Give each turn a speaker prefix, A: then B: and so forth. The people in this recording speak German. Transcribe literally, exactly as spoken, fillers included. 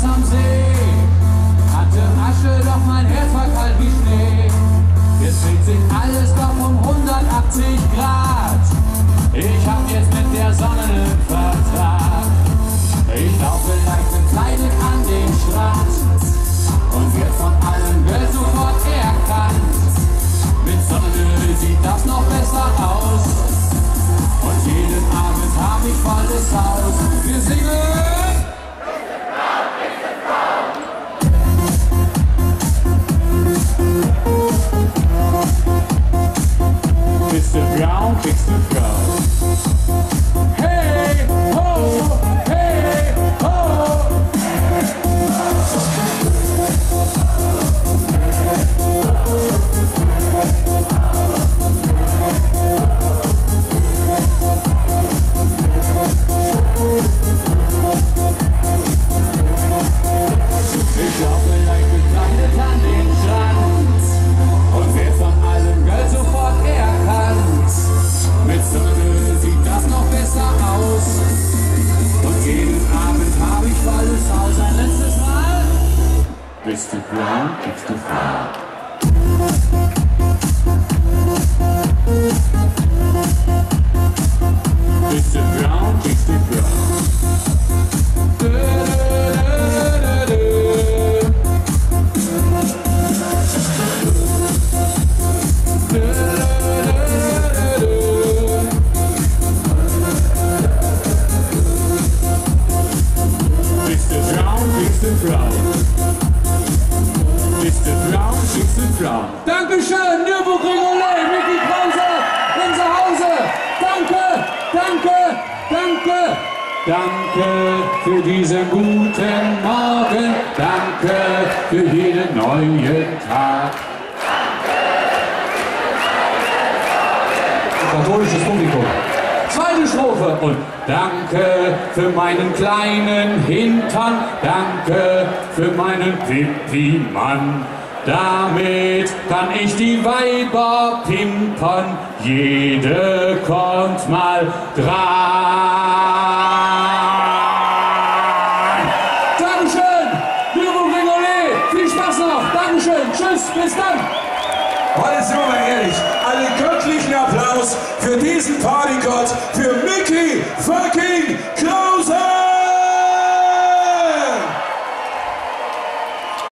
A: am See. Hatte Asche, doch mein Herz war kalt wie Schnee. Jetzt dreht sich alles doch um hundertachtzig Grad. Ich hab jetzt mit der Sonne einen Vertrag. Ich laufe leicht bekleidet an den Strand und wird von allen Girls sofort erkannt. Mit Sonnenöl sieht das noch besser aus. Und jeden Abend hab ich volles Haus. Wir singen! Bist du braun, kriegst du Frau. Hey, ho, hey, ho. Ich laufe leicht bekleidet an den Strand und werd von allen Girls sofort erkannt. Mit Sonnenöl sieht das noch besser aus. Und jeden Abend hab ich volles Haus. Ein letztes Mal. Bist du braun, kriegst du Frau. Bist du braun, kriegst du Frau. Bist du braun, kriegst du Frau. Bist du braun, kriegst du Frau. Dankeschön, Nürburgring Olé, Micky Krause, unser Hause. Danke, danke, danke. Danke für diesen guten Morgen. Danke für jeden neuen Tag. Katholisches Publikum. Zweite Strophe und danke für meinen kleinen Hintern, danke für meinen Pipi-Mann. Damit kann ich die Weiber pimpern, jede kommt mal dran. Dankeschön, Nürburgring Olé, viel Spaß noch, Dankeschön, tschüss, bis dann.
B: Heute sind wir mal ehrlich, alle göttlichen Applaus für diesen Partygott, für Micky fucking Krause!